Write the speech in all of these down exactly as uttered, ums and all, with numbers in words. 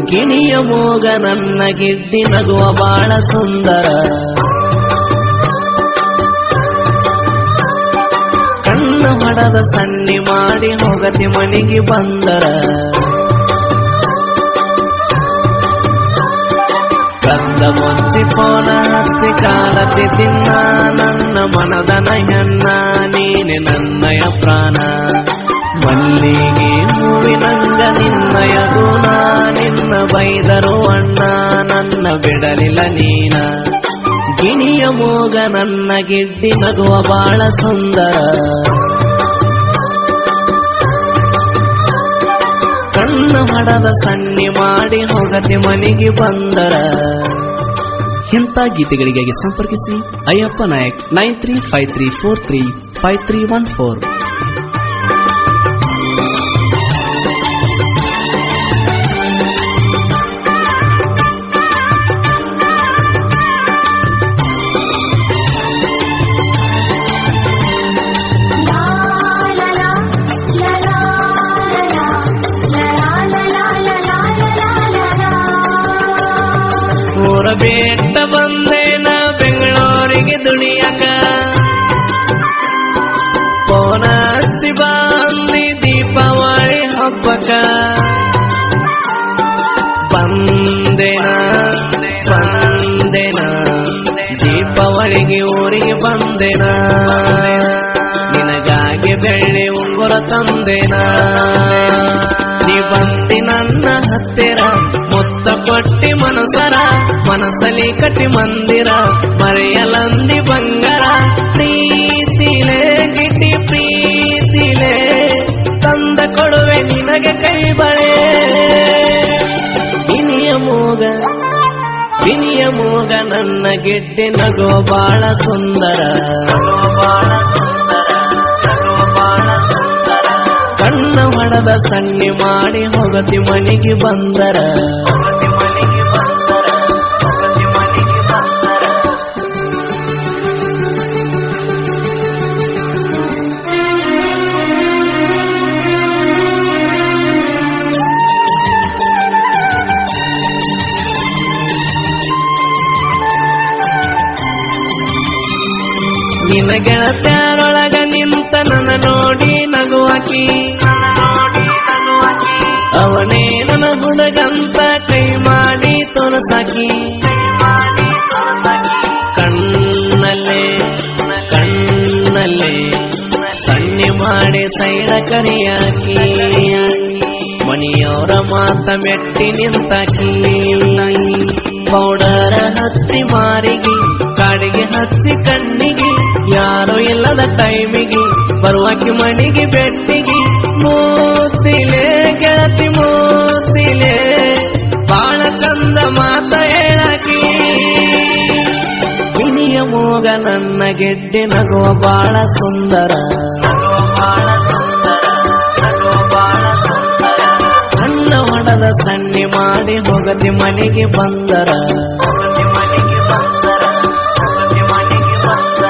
ಗಿಣಿಯ ಮೋಗ ನನ್ನ ಗಿಡ್ಡಿ ನಗುವ ಬಾಳ ಸುಂದರ ಕಣ್ಣ ಹೊಡದ ಸನ್ನಿ ಮಾಡಿ ಹೋಗತಿ ಮನೆಗೆ ಬಂದರ ಕದ್ದ ಮುಚ್ಚಿ ಪೋನ ಹಚ್ಚಿ ಕಾಲತಿ ತಿನ್ನ ನನ್ನ ಮನದನ ಹೆಣ್ಣ ನೀನೆ ನನ್ನಯ ಪ್ರಾಣ ಮಲ್ಲಿಗೆ ಹೂವಿನಂಗ ನಿನ್ನಯ ಗುಣ ನಿನ್ನ ಬೈದರು ಅಣ್ಣ ನನ್ನ ಬಿಡಲಿಲ್ಲ ನೀನ ಗಿಣಿಯ ಮೋಗ ನನ್ನ ಗಿಡ್ಡಿ ನಗುವ ಬಾಳ ಸುಂದರ ಕಣ್ಣ ಹೊಡದ ಸನ್ನಿ ಮಾಡಿ ಹೋಗತಿ ಮನೆಗೆ ಬಂದರ ಇಂಥ ಗೀತೆಗಳಿಗಾಗಿ ಸಂಪರ್ಕಿಸಿ Ayyappa Nayak nine three five three four three five three one four. ಬೇಟ ಬಂದೇನ ಬೆಂಗಳೂರಿಗೆ ದುಡಿಯಕ ಪೋನ ಹಚ್ಚಿ ಬಂದಿ ದೀಪಾವಳಿ ಹಬ್ಬಕ ಬಂದೇನ ಬಂದೇನ ದೀಪಾವಳಿಗೆ ಊರಿಗೆ ಬಂದೇನ ನಿನಗಾಗಿ ಬೆಳ್ಳಿ ಉಂಗುರ ತಂದೇನ ನೀ ಬಂದಿ ನನ್ನ ಹತ್ತಿರ ಮುತ್ತ ಕೊಟ್ಟಿ ಮನಸರ ಮನಸಲಿ ಕಟ್ಟಿ ಮಂದಿರ ಮರೆಯಲಂದಿ ಬಂಗಾರ ಪ್ರೀತಿಲೇ ಗಿಟ್ಟಿ ಪ್ರೀತಿಲೇ ತಂದ ಕೊಡುವೆ ನಿನಗೆ ಕೈ ಬಳೆ ಗಿಣಿಯ ಮೋಗ ಗಿಣಿಯ ಮೋಗ ನನ್ನ ಗಿಡ್ಡಿ ನಗೋ ಬಾಳ ಸುಂದರ ಬಾಳ ಸುಂದರ ಬಾಳ ಸುಂದರ ಕಣ್ಣ ಹೊಡದ ಸನ್ನಿ ಮಾಡಿ ಹೋಗತಿ ಮನೆಗೆ ಬಂದರ ಮನೆಗೆ ಬಂದರ ಮನೆಗೆ ಬಂದರ ನಿನ್ನ ಗೆಳತ್ಯಾರೊಳಗ ನಿಂತ ನನ್ನ ನೋಡಿ ನಗುವಾಕಿ ಅವನೇ ನನ್ನ ಹುಡುಗಂತ ಕೈ ಮಾಡಿ ತೋರಸಾಕಿ ಕಣ್ಣಲ್ಲೇ ಕಣ್ಣಲ್ಲೇ ಸಣ್ಣಿ ಮಾಡಿ ಸೈಡ ಕರಿಯಾಕಿ ಮನಿಯವರ ಮಾತ ಮೆಟ್ಟಿ ನಿಂತಾಕಿ ಪೌಡರ ಹಚ್ಚಿ ಮಾರಿಗೆ ಕಾಡಿಗೆ ಹಚ್ಚಿ ಕಣ್ಣಿಗೆ ಯಾರೋ ಇಲ್ಲದ ಟೈಮಿಗೆ ಬರುವಾಕಿ ಮನೆಗೆ ಬೆಟ್ಟಿಗೆ ಮೂತಿಲೆ ಗೆಳತಿ ಮೂತಿಲೆ ಬಾಳ ಚಂದ ಮಾತ ಹೇಳಕಿ ಗಿಣಿಯ ಮೋಗ ನನ್ನ ಗೆಡ್ಡೆ ನಗುವ ಬಾಳ ಸುಂದರ ಬಾಳ ಸುಂದರ ಬಾಳ ಸುಂದರ ಕಣ್ಣ ಹೊಡದ ಸನ್ನಿ ಮಾಡಿ ಹೋಗತಿ ಮನೆಗೆ ಬಂದರ ಮನೆಗೆ ಬಂದರ ಮನೆಗೆ ಬಂದರ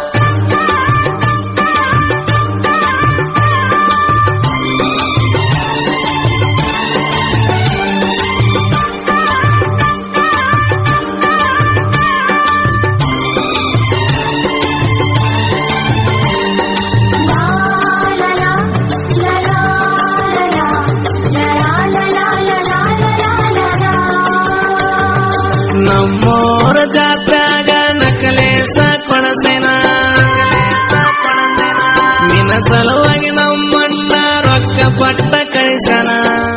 ನಮ್ಮೋರ ಜಾತ್ಯಾಗ ನಕಲೇಸ ಕೊಡಸೇನ ನಿನ್ನ ಸಲುವಾಗಿ ನಮ್ಮಣ್ಣ ರೊಕ್ಕ ಪಟ್ಟ ಕಳಿಸನ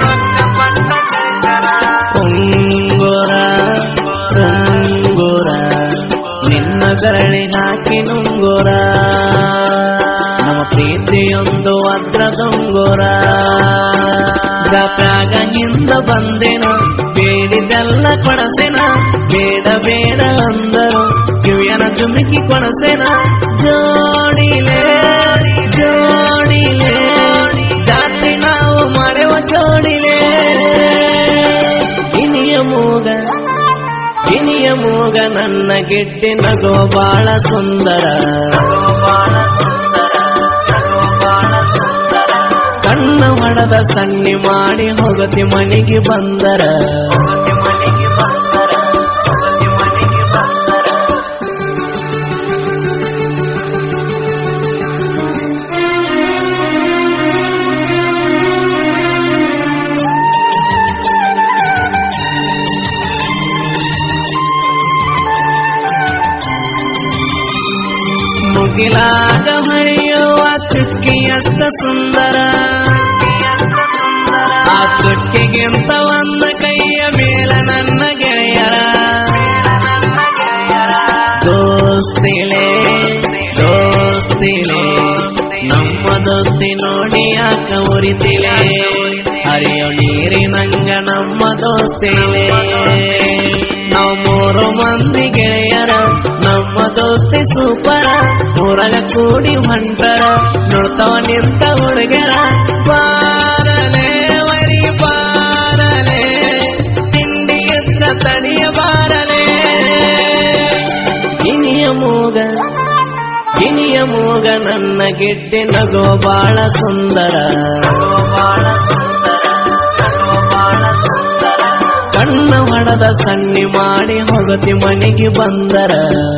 ಉಂಗುರ ಉಂಗುರ ನಿನ್ನ ಬೆರಳಿ ಹಾಕಿ ನುಂಗುರ ನಮ್ಮ ಪ್ರೀತಿಯೊಂದು ಅದ್ರದುಂಗುರ ಜಾತ್ಯಾಗ ಹಿಂದ ಬಂದೇನ ಬೇಡಿದೆಲ್ಲ ಕೊಡಸೇನ ಬೇಡ ಬೇಡ ಅಂದರು ಕಿವಿಯನ ಜುಮುಕಿ ಕೊಡಸೇನ ಜೋಡಿಲೆ ಜೋಡಿಲೆ ಜಾತ್ರೆ ನಾವು ಮಾಡುವ ಜೋಡಿಲೆ ಗಿಣಿಯ ಮೋಗ ಗಿಣಿಯ ಮೋಗ ನನ್ನ ಗೆಡ್ಡೆ ನಗೋ ಬಾಳ ಸುಂದರ ಬಾಳ ಸುಂದರ ಬಾಳ ಸುಂದರ ಕಣ್ಣ ಹೊಡೆದ ಸನ್ನಿ ಮಾಡಿ ಹೋಗತಿ ಮನೆಗೆ ಬಂದರ ಮುಗಿಲಾಗ ಹೊಳೆಯುವ ಚುಕ್ಕಿಯಷ್ಟ ಸುಂದರ ಆ ಚುಕ್ಕಿಗಿಂತ ಒಂದ ಕೈಯ ಮೇಲೆ ನನ್ನ ಗೆಳೆಯರ ದೋಸ್ತಿಲೆ ದೋಸ್ತಿಲೆ ನಮ್ಮ ದೋಸ್ತಿ ನೋಡಿ ಯಾಕ ಉರಿತಿಲೆ ಹರಿಯೋ ನೀರಿನಂಗ ನಮ್ಮ ದೋಸ್ತಿಲೆ ನಾವು ಮೂರು ಮಂದಿ ಗೆಳೆಯರ ನಮ್ಮ ದೋಸ್ತಿ ಸೂಪರ ಊರಾಗ ಕೂಡಿ ಹೊಂಟರ ನೋಡ್ತಾವ ನಿಂತ ಹುಡುಗರ ಬಾರಲೆ ವರಿ ಬಾರಲೆ ತಿಂಡಿ ಎತ್ತ ತಡಿಯ ಬಾರಲೆ ಗಿನಿಯ ಮೂಗ ಗಿನಿಯ ಮೂಗ ನನ್ನ ಗೆಡ್ಡೆ ನಗೋ ಬಾಳ ಸುಂದರ ಬಾಳ ಕಣ್ಣ ಹೊಡೆದ ಸನ್ನಿ ಮಾಡಿ ಹೋಗತಿ ಮನೆಗೆ ಬಂದರ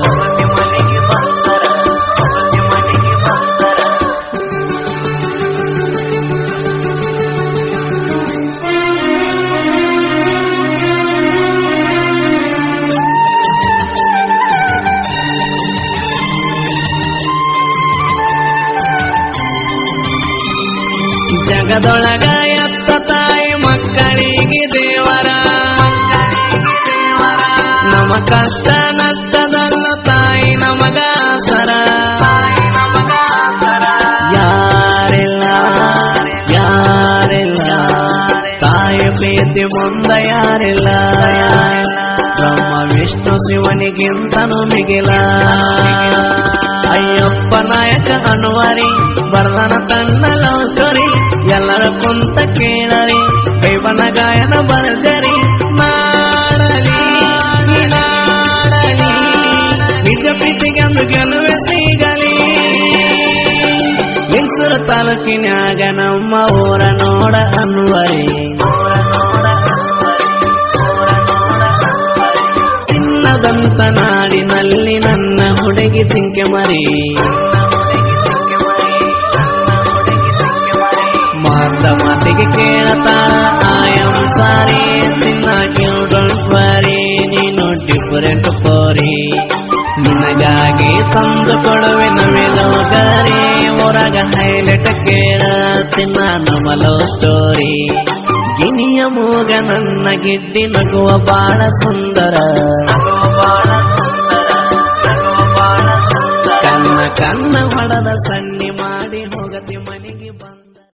ಜಗದೊಳಗ ಎತ್ತ ತಾಯಿ ಮಕ್ಕಳಿಗೆ ದೇವರ ನಮ ಕಷ್ಟ ನಷ್ಟದಲ್ಲ ತಾಯಿ ನಮಗ ಸರ ಯಾರಿಲ್ಲ ಯಾರಿಲ್ಲ ತಾಯಿ ಪ್ರೀತಿ ಮುಂದ ಯಾರಿಲ್ಲ ಬ್ರಹ್ಮ ವಿಷ್ಣು ಶಿವನಿಗಿಂತನೂ ಮಿಗಿಲ ಅಯ್ಯಪ್ಪ ನಾಯಕ ಅನುವರಿ ಬರ್ದನ ತನ್ನ ಲವ್ ಸ್ಟೋರಿ ಎಲ್ಲರ ಕುಂತ ಕೇಳರಿ ದೈವನ ಗಾಯನ ಬರ್ಜರಿ ಮಾಡಲಿ ನಾಡಲಿ ನಿಜ ಪ್ರೀತಿಗೆಂದು ಗೆಲುವೆ ಸಿಗಲಿ ಲಿಂಗಸೂರು ತಾಲೂಕಿನ್ಯಾಗ ನಮ್ಮ ಊರ ನೋಡ ಅನ್ವರಿ ಚಿನ್ನದಂತ ನಾಡಿನಲ್ಲಿ ನನ್ನ ಹುಡುಗಿ ತಿಂಕೆ ಮರಿ ಮಾತ ಮಾತಿಗೆ ಕೇಳತಾಳ ಆಯಂ ಸಾರಿ ಚಿನ್ನ ಯು ಡೋಂಟ್ ವರಿ ನೀನು ಡಿಫರೆಂಟ್ ಪೋರಿ ನಿನಗಾಗಿ ತಂದು ಕೊಡುವೆ ನವಿಲೋಗರಿ ಊರಾಗ ಹೈಲೈಟ್ ಕೇಳ ಚಿನ್ನ ನಮ್ಮ ಲವ್ ಸ್ಟೋರಿ ಗಿನಿಯ ಮೂಗ ನನ್ನ ಗಿಡ್ಡಿ ನಗುವ ಬಾಳ ಸುಂದರ ಕನ್ನ ಕನ್ನ ಹೊಡೆದ ಸನ್ನಿ ಮಾಡಿ ಹೋಗತಿ ಮನೆಗೆ ಬಂದ